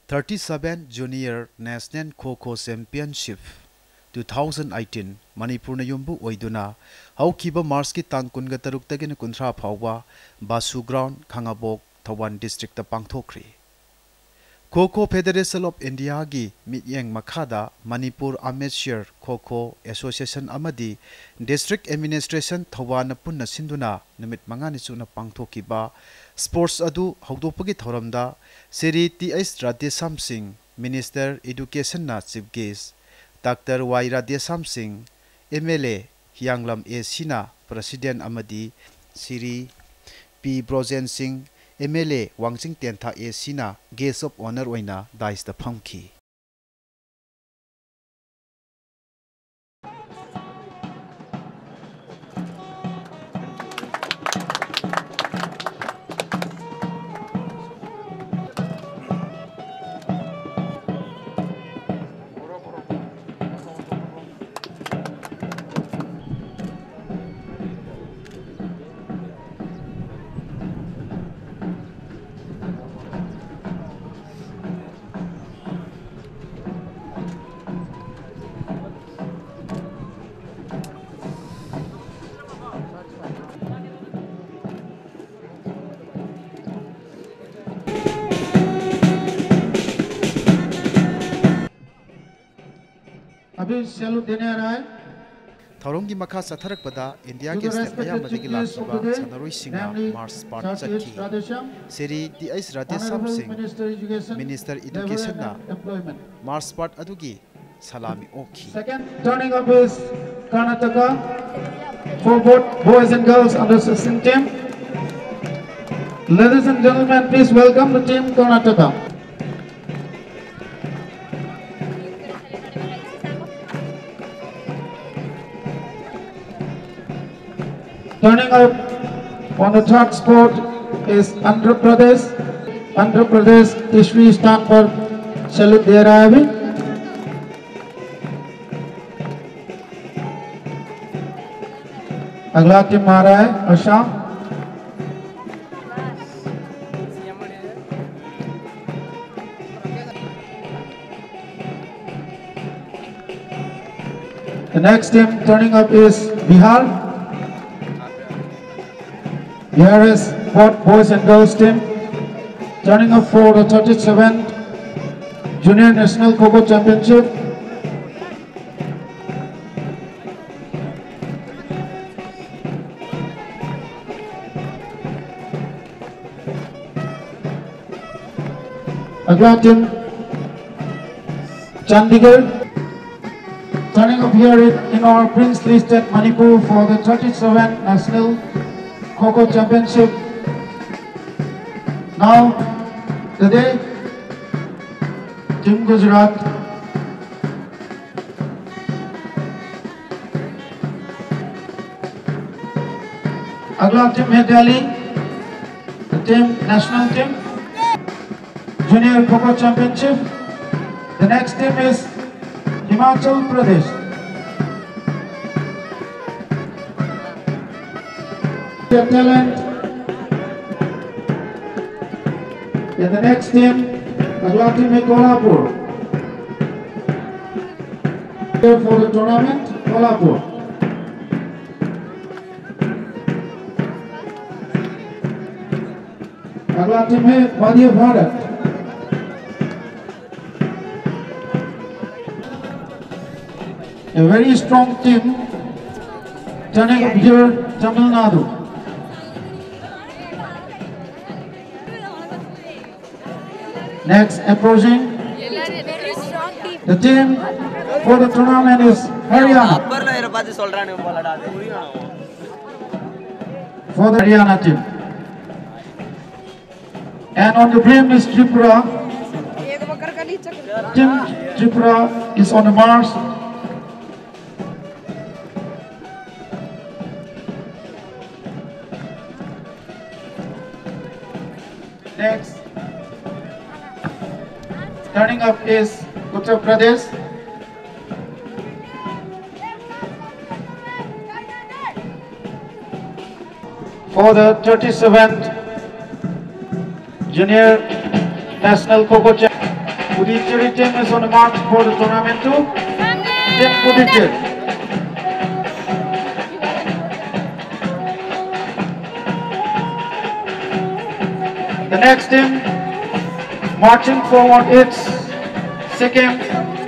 37 Junior National Kho-Kho Championship 2018 Manipur na yumbu oiduna haukiba Mars ki tang kunga taruk tagina kunthra phawwa Basu Ground Khangabok Thawan District ta pangthokri Kho-Kho Federation of India gi mityeng makhada Manipur Amateur Kho-Kho Association amadi District Administration Thawan punna sinduna numit mangani chuna pangthokiba Sports adu hawdopagi thoramda Seri T.S. Radhesam Singh Minister Education na Chief Guest Dr. Y. Radhesam Singh MLA Hyanglam A. Sina President amadi Siri P. Brojen Singh MLA Wangching Tentha A. Sina Guest of Honor oina Dice the Phamki अभी salute देने आ रहा है Tharongi makha satharak pada India ke step ayamadi lakhiba sanaroi singha Mars part chakhi Seri T.S. Radhesam Singh Minister Education na Mars part adugi salami okhi Second turning up is Karnataka for both boys and girls under 16 team. Ladies and gentlemen, please welcome the team Karnataka. Turning up on the third spot is Andhra Pradesh. Andhra Pradesh Tishri stand for salute दे रहा है अभी. अगला team आ रहा है Assam. The next team turning up is Bihar. Here is both boys and girls team turning up for the 37th Junior National Kho-Kho Championship. Agla team Chandigarh turning up here in our princely state Manipur for the 37th National Kho-Kho Championship. Now today Team Gujarat Agla team है Delhi, the team national team Junior Kho-Kho Championship. The next team is Himachal Pradesh. Their talent. In the next team, Agla team is Kolhapur. Here for the tournament, Kolhapur. Agla team is Madhya Bharat. A very strong team turning up here, Tamil Nadu. Next approaching, the team for the tournament is Haryana. For the Haryana team. And on the brim is Tripura. Team Tripura is on the Mars. Next, turning up is Uttar Pradesh. For the 37th Junior National Kho-Kho Championship. Puducherry team is on the march for the tournament too. Team Puducherry. The next team marching forward is Sikkim.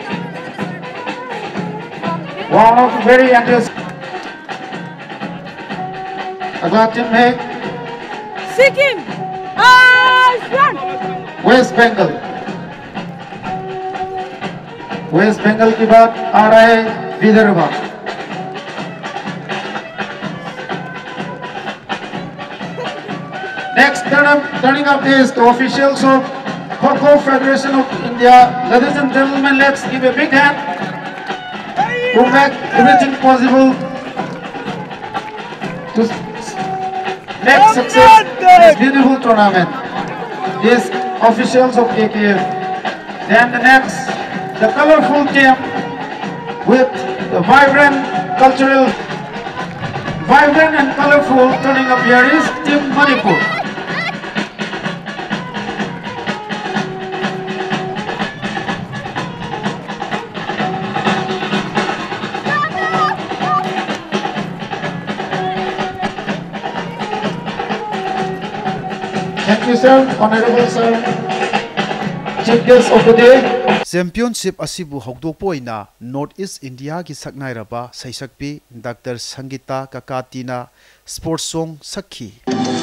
One of the very enthusiastic. अगला team है Sikkim west Bengal. West Bengal की बात आ रहा है Vidarbha. Next turning up is the officials of Kho-Kho Federation of India. Ladies and gentlemen, let's give a big hand to make everything possible to make success this beautiful tournament. These officials of KKF. Then the next, the colorful team with the vibrant and colorful turning up here is Team Manipur. Thank you, sir. Honorable sir. Chief guest of the day. Championship asibu hokdokpo ina North East India ki saknairaba saisakpi Dr. Sangita Kakatina sports song sakhi.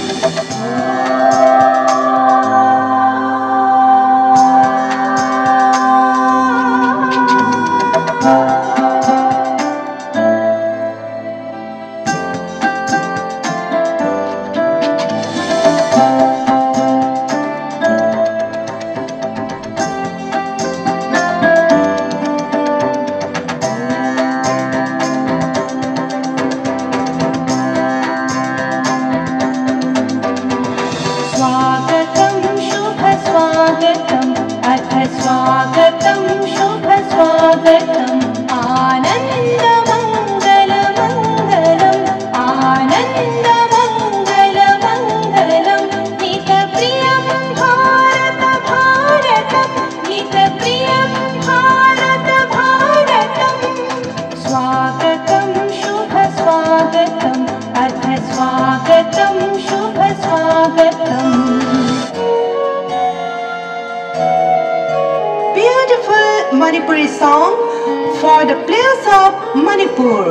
Manipuri song for the players of Manipur.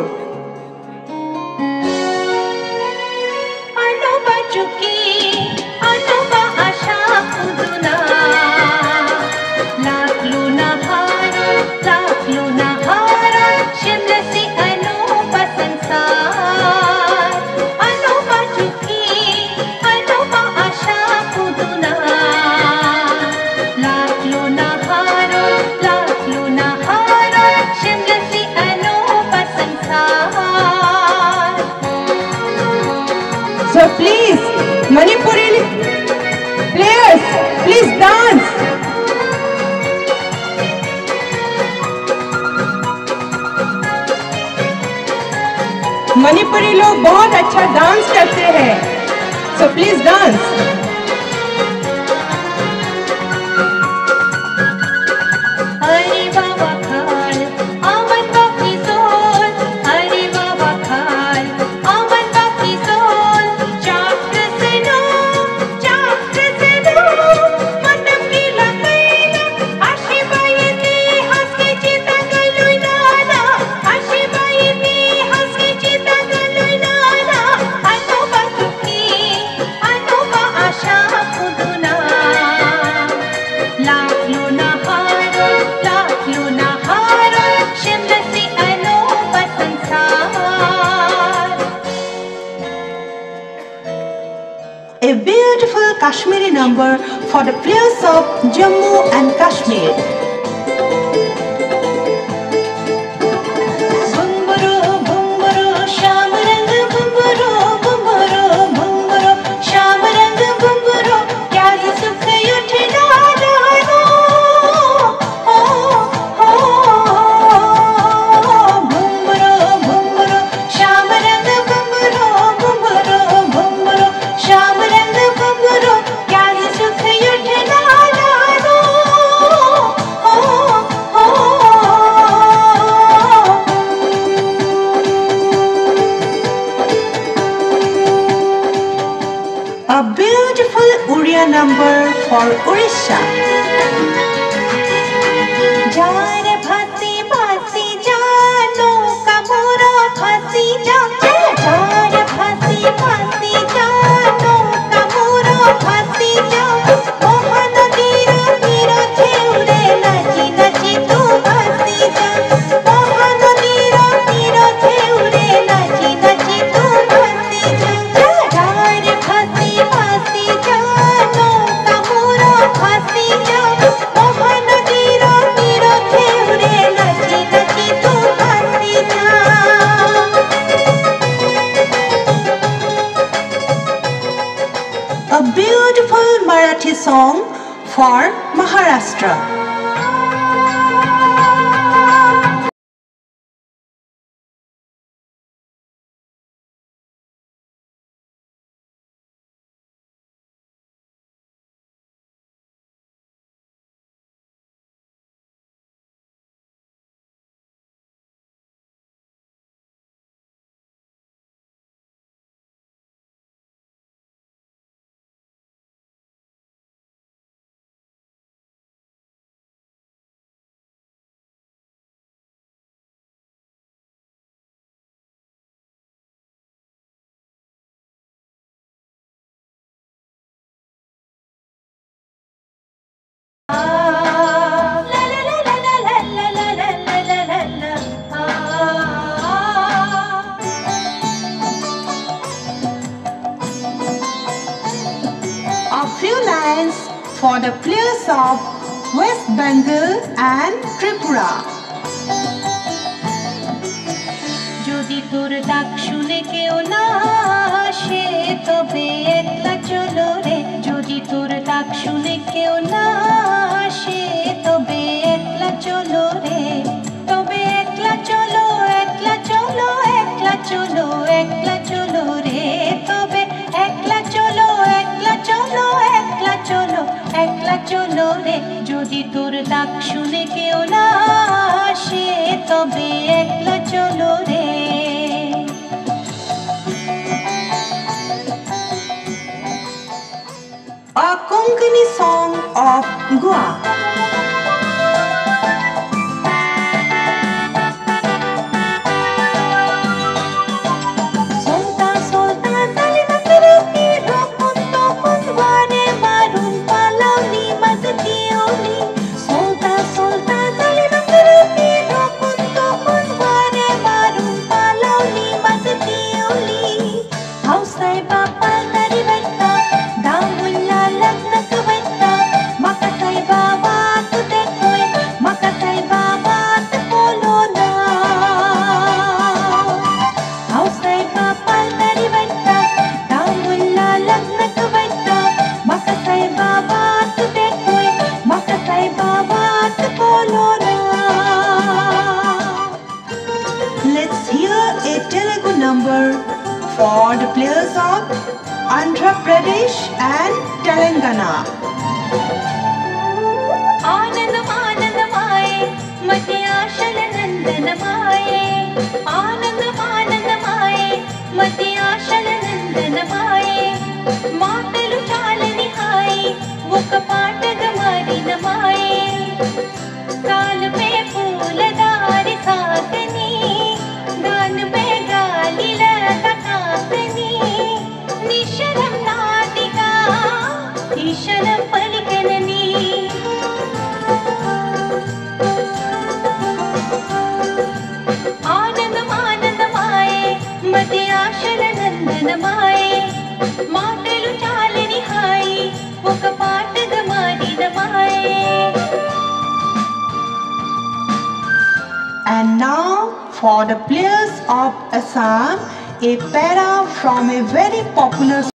So please, Manipuri players, please dance. Manipuri लोग बहुत अच्छा dance करते हैं, so please dance. A beautiful Kashmiri number for the players of Jammu and Kashmir. number for Odisha. Jare bhati bhati jano kamura bhati ja. Jare bhati bhati jano kamura bhati ja. Mohan dira dira theure nachi nachi tu bhati ja. Mohan dira dira theure nachi nachi tu bhati ja. Jare bhati bhati jano kamura bhati ja. Mohan dira dira theure nachi nachi tu bhati ja. A beautiful Marathi song for Maharashtra. A few lines for the players of West Bengal and Tripura. যদি তোর ডাক শুনে কেউ না আসে তবে একলা চলো রে। যদি তোর ডাক শুনে কেউ না আসে তবে একলা চলো রে। তবে একলা চলো একলা চলো একলা চলো একলা চলো রে। তবে একলা চলো একলা চলো একলা চলো একলা চলো রে। যদি তোর ডাক শুনে কেউ না আসে তবে একলা চলো রে। A Konkani song of Goa. Solta solta tali makarati rokun tokun wane marun palani magtioli. Solta solta tali makarati rokun tokun wane marun palani magtioli. Hausay bapa tari betta damulla lagnak betta makatay baba tu dekoy makatay baba tu polona. Hausay bapa tari betta damulla lagnak betta makatay baba tu dekoy makatay baba tu polona. Let's hear a Telugu number for the players of Andhra Pradesh and Telangana. Anandam anandamaye madhya ashal nandanamaye. Anandam anandamaye madhya ashal nandanamaye. Maatalu chalani hayi oka paataga marinamaye. काल में फूलदार साकनी गान में गाली लगा काकनी निशरम नाटिका ईशरम पलिकननी. आनंदम आनंदमाये मध्य आशल नंदनमाये. माटलु चालनी high ఒక పాటగా మారినమాయే. And now for the players of Assam, a para from a very popular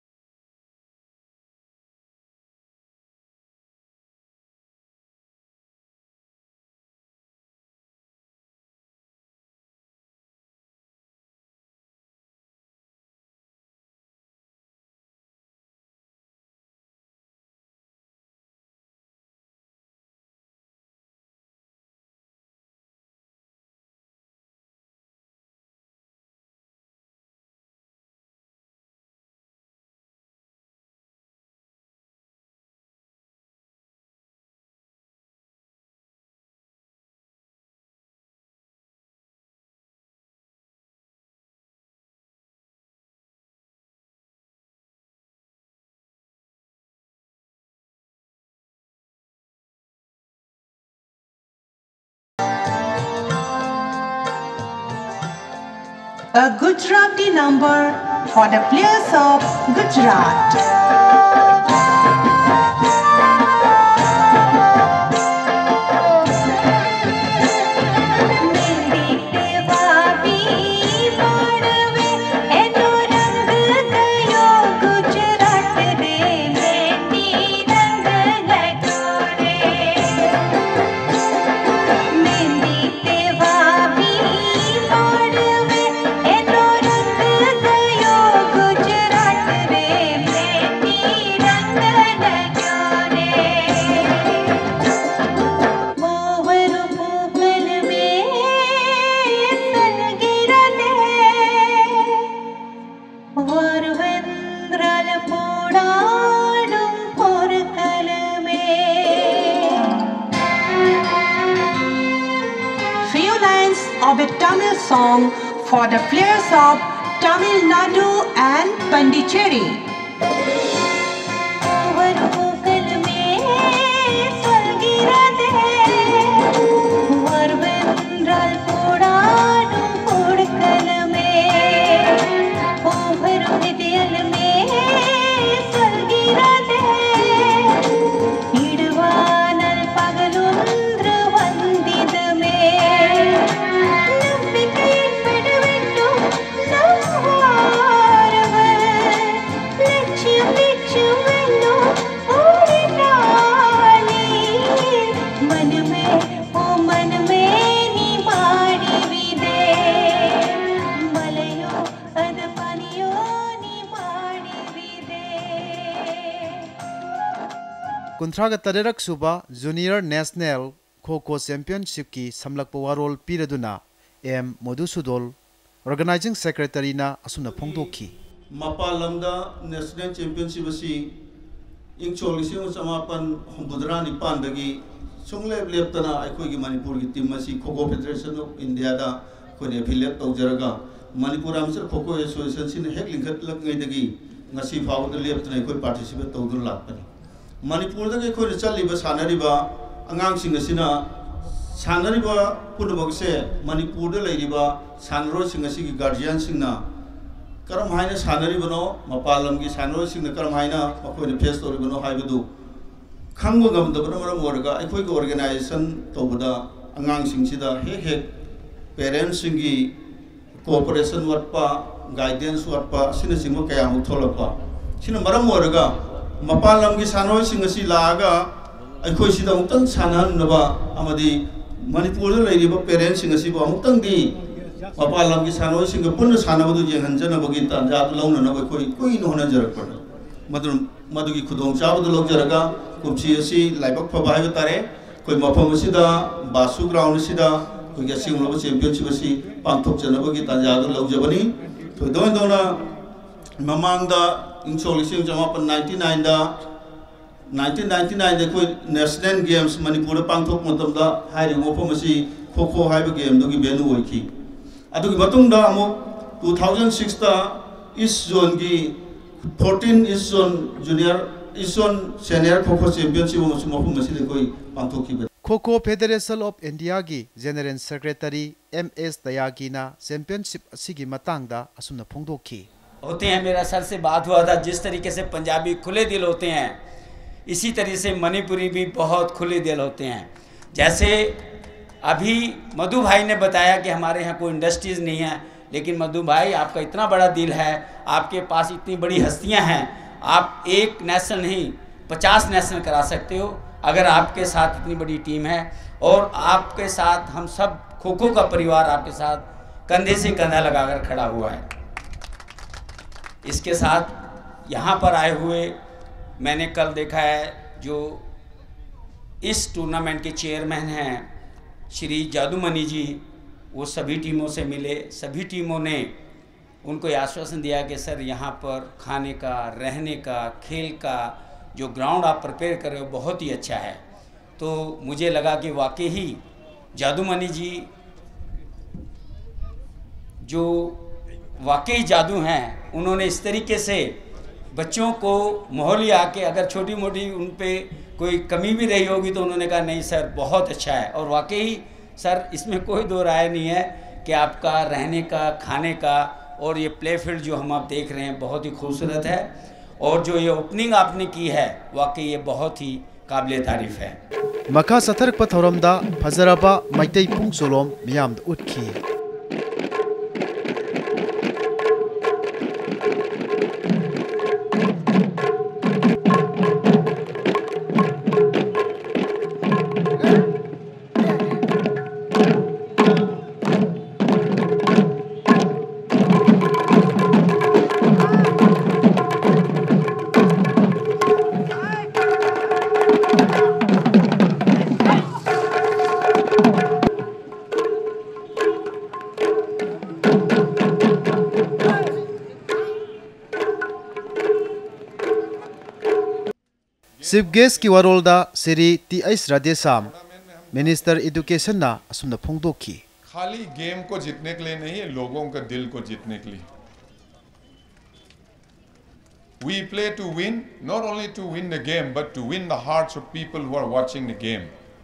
A Gujarati number for the players of Gujarat. Of a Tamil song for the players of Tamil Nadu and Pondicherry. कुंथ्राग तरेरक सुबा junior national kho-kho championship की समलक वारोल पीरदुना M Madhusudan organising secretary ना असुना फोंदोखी मपालमदा national championship असी इंचोल लिसिंग समापन हुंबुद्रा निपानदगी सुंगलेब लेप्तना अखोगी मणिपुर की टीम असी खो-खो फेडरेशन ऑफ इंडिया दा कोने एफिलिएट तौजरगा मणिपुर आमसर खो-खो एसोसिएशन सिन हेक लिंखत लगैदगी ngasi फावद लेप्तना अखोई पार्टिसिपेट तौदुन लापनी मणिपुर दगे अखोई चलिबा सानरिबा अंगांगसिंग असिना सानरिबा पुनमगसे मणिपुर द लैरिबा सानरोसिंग असिगी गार्जियन सिंगना करम हाइना सानरिबनो मपालम की सानरोसिंगना करम हाइना अखोई फेस तौरिबनो हाइबदु खंगो गमदबनो मरम ओरगा अखोई की ऑर्गेनाइजेशन तौबदा अंगांगसिंग सिदा हेक हेक पेरेंट्स सिंगी कोऑपरेशन वटपा गाइडेंस वटपा सिना सिंगो कया मुथोलपा सिना मरम ओरगा मपालम की सानरोसिंग असि लागा अखोई सिदा मुक्तन सानहनबा अमदी मणिपुर द लैरिबा पेरेंट्स सिंग असि अमुक्तन दी मपालम की सानरोसिंग पुन सानबदु जेंहनजनबगी तांजा लौननबा अखोई कोई होनजरकपन मदुगी खुदोंग चाबदु लौजरगा कुमसी असि लाइबक फबा हाइबा तारे कोई मफम असिदा बासु ग्राउंड असिदा कोई गसिंगलब चैंपियनशिप असि पांथोकजनबगी तांजा लौजबनी तो दोना ममांगदा इंचोल लिसिंग जमापन 1999 कोई नेशनल गेम्स मणिपुर पांथोक मतमदा हाइरि मफम असि खो-खो हाइबा गेम दुगी बेनु ओइखी अदुगी मतुंगदा अमु 2006 ता ईस्ट जोन की 14 east zone junior east zone senior kho-kho championship मफम असि कोई पांथोकी खो-खो फेडरेशन ऑफ इंडिया की जनरल सेक्रेटरी एम.एस. दयागी ना चैंपियनशिप असिगी मतंगदा असुना फोंदोखी होते हैं। मेरा सर से बात हुआ था, जिस तरीके से पंजाबी खुले दिल होते हैं इसी तरीके से मणिपुरी भी बहुत खुले दिल होते हैं। जैसे अभी मधु भाई ने बताया कि हमारे यहाँ कोई इंडस्ट्रीज़ नहीं है, लेकिन मधु भाई आपका इतना बड़ा दिल है, आपके पास इतनी बड़ी हस्तियाँ हैं, आप एक नेशनल नहीं 50 नेशनल करा सकते हो अगर आपके साथ इतनी बड़ी टीम है। और आपके साथ हम सब खो-खो का परिवार आपके साथ कंधे से कंधा लगाकर खड़ा हुआ है। इसके साथ यहाँ पर आए हुए मैंने कल देखा है जो इस टूर्नामेंट के चेयरमैन हैं श्री जादूमणि जी, वो सभी टीमों से मिले। सभी टीमों ने उनको आश्वासन दिया कि सर यहाँ पर खाने का, रहने का, खेल का जो ग्राउंड आप प्रिपेयर कर रहे हो बहुत ही अच्छा है। तो मुझे लगा कि वाकई ही जादूमणि जी जो वाकई जादू हैं, उन्होंने इस तरीके से बच्चों को मोहलिया के अगर छोटी मोटी उन पे कोई कमी भी रही होगी तो उन्होंने कहा नहीं सर बहुत अच्छा है। और वाकई सर इसमें कोई दो राय नहीं है कि आपका रहने का, खाने का और ये प्ले फील्ड जो हम आप देख रहे हैं बहुत ही खूबसूरत है, और जो ये ओपनिंग आपने की है वाकई ये बहुत ही काबिल तारीफ है। मखा सथरक थौरमदा फजरबा मैतै पुंग चोलोम मियामद उठखी। चीफ गेस्ट की वरोलदा Shri T S. Radheshyam minister education ना असुमना फोंदोखी। खाली गेम को जीतने के लिए नहीं है, लोगों का दिल को जीतने के लिए। We play to win, not only to win the game, but to win the hearts of people who are watching the game.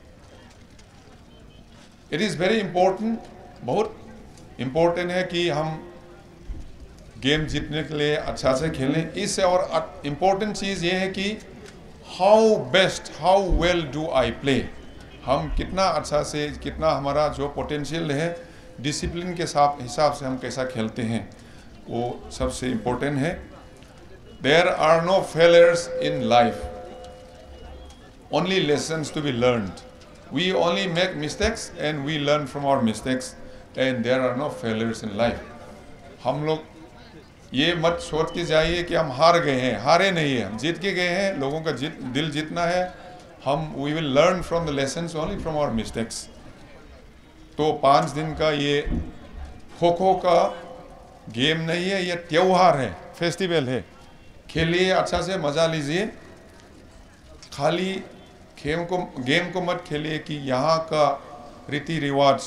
It is very important, बहुत important है कि हम गेम जीतने के लिए अच्छा से खेलें। इससे और important चीज़ ये है कि how best, how well do I play? हम कितना अच्छा से, कितना हमारा जो पोटेंशियल है, डिसिप्लिन के हिसाब से हम कैसा खेलते हैं, वो सबसे इम्पोर्टेंट है। There are no failures in life, only lessons to be learned. We only make mistakes and we learn from our mistakes, and there are no failures in life. हम लोग ये मत सोच के जाइए कि हम हार गए हैं, हारे नहीं है, हम जीत के गए हैं। लोगों का दिल जीतना है। हम we will learn from the lessons only from our mistakes. तो 5 दिन का ये खो-खो का गेम नहीं है, ये त्योहार है, फेस्टिवल है। खेलिए, अच्छा से मज़ा लीजिए। खाली गेम को मत खेलिए कि यहाँ का रीति रिवाज,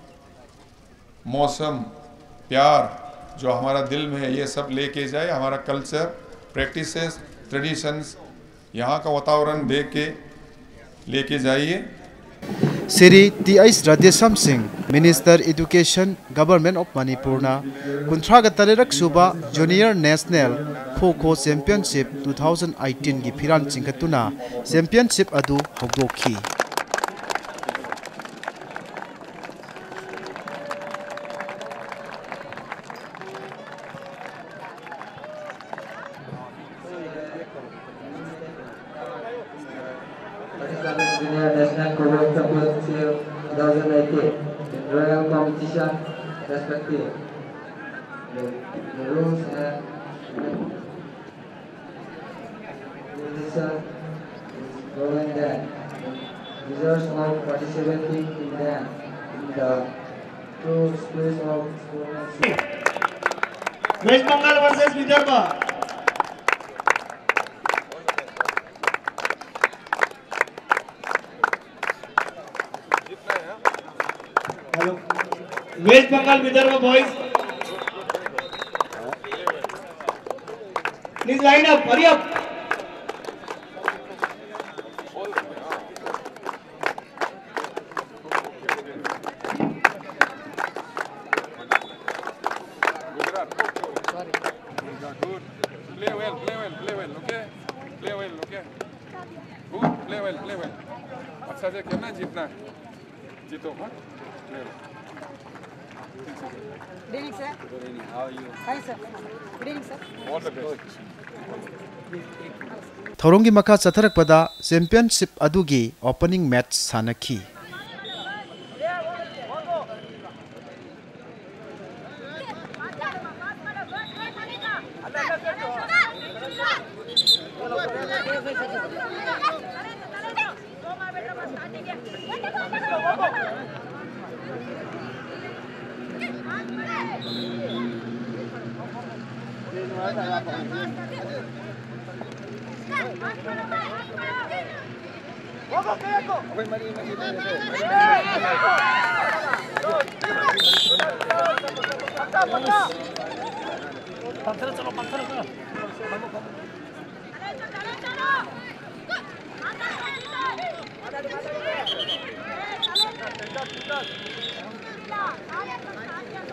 मौसम, प्यार जो हमारा दिल में है ये सब लेके जाए। हमारा कल्चर, प्रैक्टिसेस, ट्रेडिशंस, यहाँ का वातावरण देख के लेके जाइए। Shri T S. Radheshyam Singh minister education government of Manipur ना 53 सुबा जूनियर नेशनल खो-खो चैंपियनशिप 2018 की फिरान चिंखतुना चैंपियनशिप अदु हौदोखी। Junior National Kho-Kho Championship 2018 in royal competition respective. The rules and decision is following that results of participating in them in the true spirit of sportsmanship. West Bengal versus Vidarbha. West Bengal Vidarbha boys, please line up, hurry up. Play well, okay? Play well, okay? Good, play well. अच्छा से खेलना, जीतना है, जीतो, हाँ? Good evening, sir. Good evening. How are you? Hi, sir. Good evening, sir. All the best. थौरोंगी मखा चथरकपदा चैंपियनशिप अदुगी ओपनिंग मैच सानखी।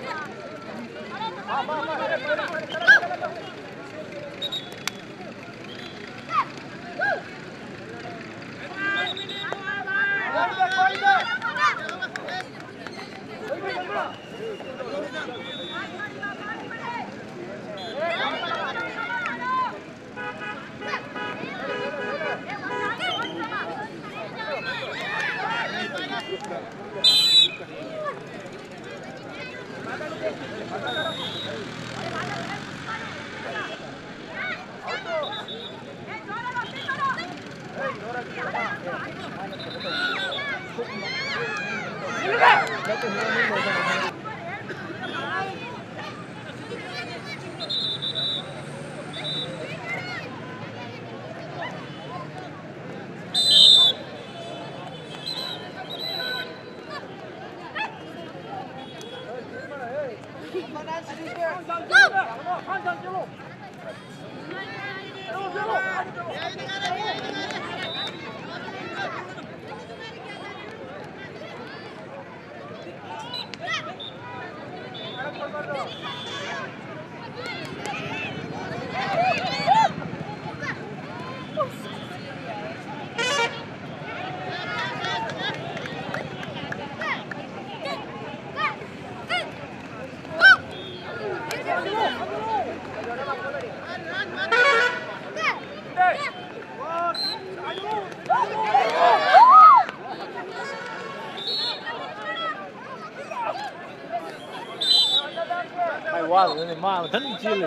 哇，人家妈真激烈。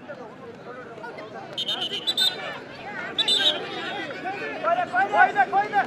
快点，快点，快点！